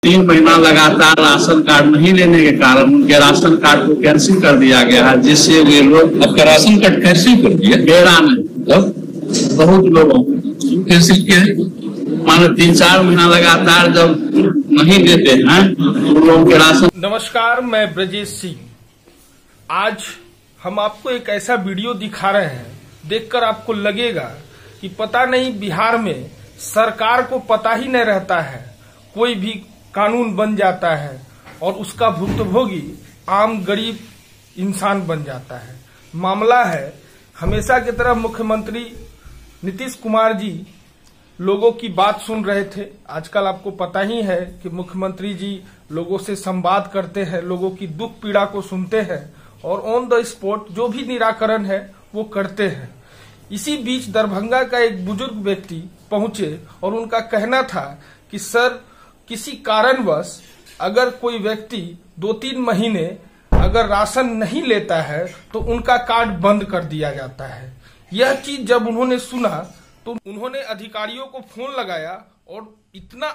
3 महीना लगातार ration card नहीं लेने के कारण उनके राशन कार्ड को कैंसिल कर दिया गया है, जिससे वे लोग आपका राशन कार्ड कैंसिल कर दिया? बेड़ा में बहुत लोगों कैंसिल किया है? माने 3-4 महीना लगातार जब नहीं देते हैं उन लोगों के राशन। नमस्कार, मैं ब्रजेश सिंह। आज हम आपको एक ऐसा वीडियो दिखा रहे हैं, देखकर आपको लगेगा कि पता नहीं बिहार में सरकार को पता ही नहीं रहता है, कोई भी कानून बन जाता है और उसका भुक्तभोगी आम गरीब इंसान बन जाता है। मामला है, हमेशा की तरह मुख्यमंत्री नीतीश कुमार जी लोगों की बात सुन रहे थे। आजकल आपको पता ही है कि मुख्यमंत्री जी लोगों से संवाद करते हैं, लोगों की दुख पीड़ा को सुनते हैं और ऑन द स्पॉट जो भी निराकरण है वो करते हैं। इसी बीच दरभंगा का एक बुजुर्ग व्यक्ति पहुंचे और उनका कहना था कि सर, किसी कारणवश अगर कोई व्यक्ति 2-3 महीने अगर राशन नहीं लेता है तो उनका कार्ड बंद कर दिया जाता है। यह चीज जब उन्होंने सुना तो उन्होंने अधिकारियों को फोन लगाया और इतना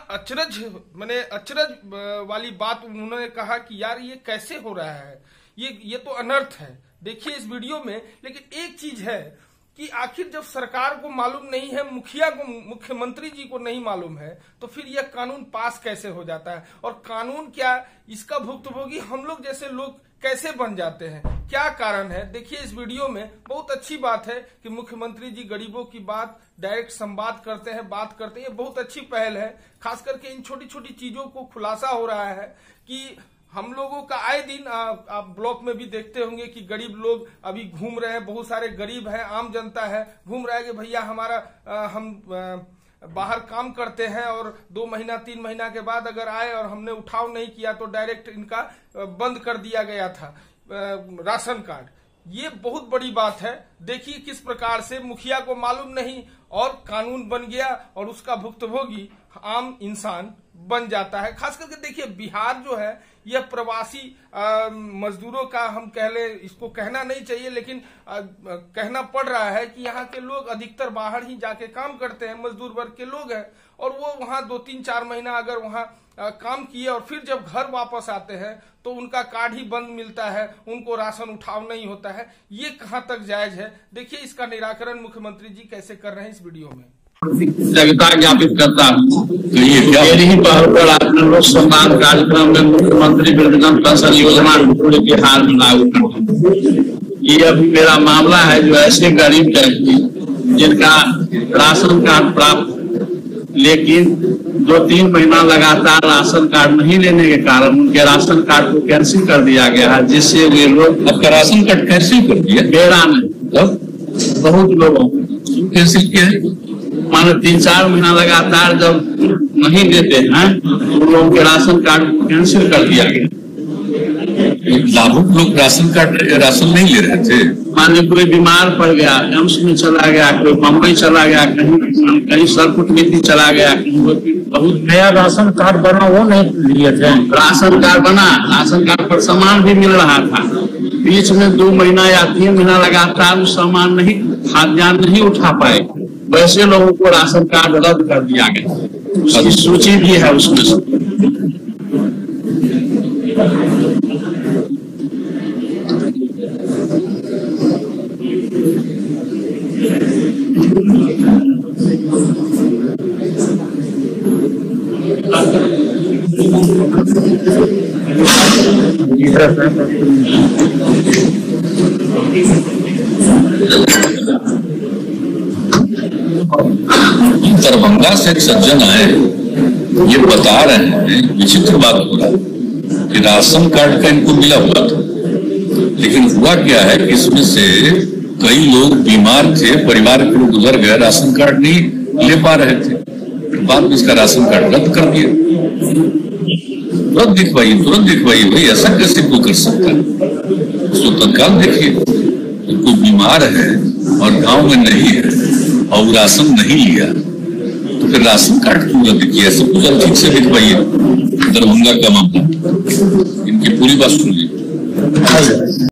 अचरज वाली बात उन्होंने कहा कि यार ये कैसे हो रहा है, ये तो अनर्थ है। देखिए इस वीडियो में। लेकिन एक चीज है कि आखिर जब सरकार को मालूम नहीं है, मुखिया को, मुख्यमंत्री जी को नहीं मालूम है, तो फिर यह कानून पास कैसे हो जाता है? और कानून क्या, इसका भुक्तभोगी हम लोग जैसे लोग कैसे बन जाते हैं? क्या कारण है? देखिए इस वीडियो में। बहुत अच्छी बात है कि मुख्यमंत्री जी गरीबों की बात डायरेक्ट संवाद करते हैं, बात करते हैं। ये बहुत अच्छी पहल है। खास करके इन छोटी छोटी चीजों को खुलासा हो रहा है कि हम लोगों का आए दिन आप ब्लॉक में भी देखते होंगे कि गरीब लोग अभी घूम रहे हैं, बहुत सारे गरीब हैं, आम जनता है, घूम रहा है कि भैया हमारा हम बाहर काम करते हैं और 2 महीना 3 महीना के बाद अगर आए और हमने उठाव नहीं किया तो डायरेक्ट इनका बंद कर दिया गया था राशन कार्ड। ये बहुत बड़ी बात है। देखिए किस प्रकार से मुखिया को मालूम नहीं और कानून बन गया और उसका भुक्तभोगी आम इंसान बन जाता है। खास करके देखिए बिहार जो है यह प्रवासी मजदूरों का, हम कह ले, इसको कहना नहीं चाहिए लेकिन कहना पड़ रहा है कि यहाँ के लोग अधिकतर बाहर ही जाके काम करते हैं, मजदूर वर्ग के लोग हैं और वो वहाँ 2-3-4 महीना अगर वहाँ काम किए और फिर जब घर वापस आते हैं तो उनका कार्ड ही बंद मिलता है, उनको राशन उठाव नहीं होता है। ये कहाँ तक जायज है? देखिए इसका निराकरण मुख्यमंत्री जी कैसे कर रहे हैं इस वीडियो में। कृतज्ञता ज्ञापित करता हूँ। मेरी ही पहल पर आपने लोक सम्मान कार्यक्रम में मुख्यमंत्री वृद्धजन पेंशन योजना पूरे बिहार में लागू कर। ये अभी मेरा मामला है जो ऐसे गरीब व्यक्ति जिनका राशन कार्ड प्राप्त, लेकिन 2-3 महीना लगातार राशन कार्ड नहीं लेने के कारण उनके राशन कार्ड को कैंसिल कर दिया गया है, जिससे वे लोग। आपका राशन कार्ड कैंसिल कर दिया? बेड़ा में बहुत लोगों कैंसिल किया है? माने 3-4 महीना लगातार जब नहीं देते हैं उन लोगों के राशन कार्ड को कैंसिल कर दिया गया। लाभुक लोग राशन नहीं ले रहे थे। माने कोई बीमार पड़ गया, एम्स में चला गया, कोई मुंबई चला गया, कहीं सरकुटमिति चला गया, कहीं बहुत नया राशन कार्ड बना वो नहीं लिए थे। राशन कार्ड बना, राशन कार्ड पर सामान भी मिल रहा था। बीच में 2 महीना या 3 महीना लगातार वो सामान नहीं, खाद्यान्न नहीं उठा पाए, वैसे लोगों को राशन कार्ड रद्द कर दिया गया। उसकी सूची भी है उसमें से। दरभंगा से एक सज्जन आए, ये बता रहे हैं, विचित्र बात हो रहा है कि राशन कार्ड का इनको मिला हुआ था, लेकिन हुआ क्या है कि इसमें से कई लोग बीमार थे, परिवार के लोग गुजर गए, राशन कार्ड नहीं ले पा रहे थे, बाद में इसका राशन कार्ड रद्द कर दिया। तुरंत दिखवाइए भाई, ऐसा कैसे कोई कर सकता है? उसको तत्काल देखिए, कोई बीमार है और गांव में नहीं है और वो राशन नहीं लिया तो फिर राशन कार्ड क्यों रद्द किया? सब कुछ ठीक से दिखवाइए। दरभंगा का मामला, इनकी पूरी बात सुनिए।